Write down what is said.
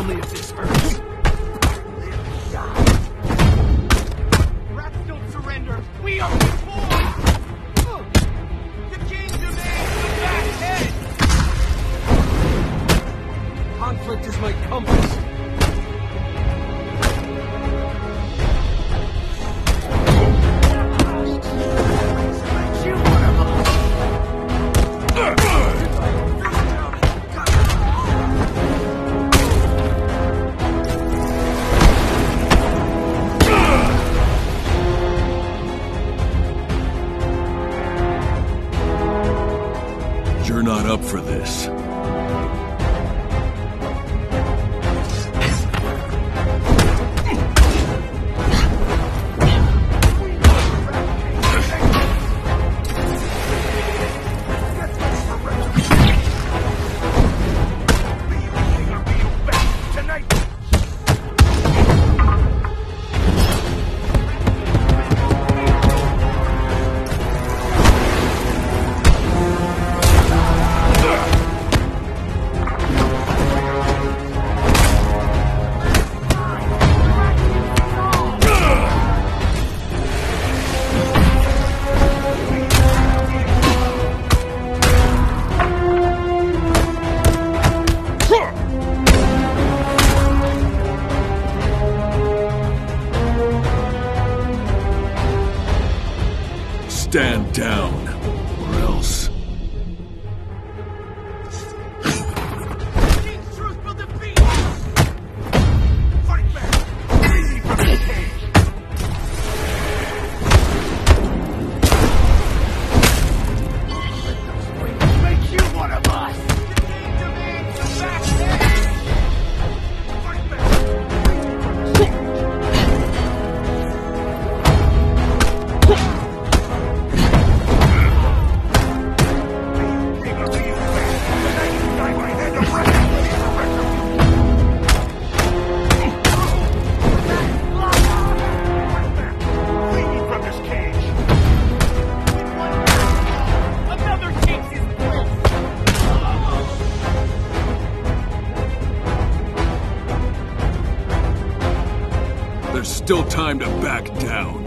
only if this hurts. Rats don't surrender. We are the boys! The king demands the back head! Conflict is my compass. You're not up for this. Stand down, or else. King's truth will defeat! Fight back! Free me from this cage! Let those wings make you one of us! The king demands the back head! Fight back! Free me from this cage! There's still time to back down.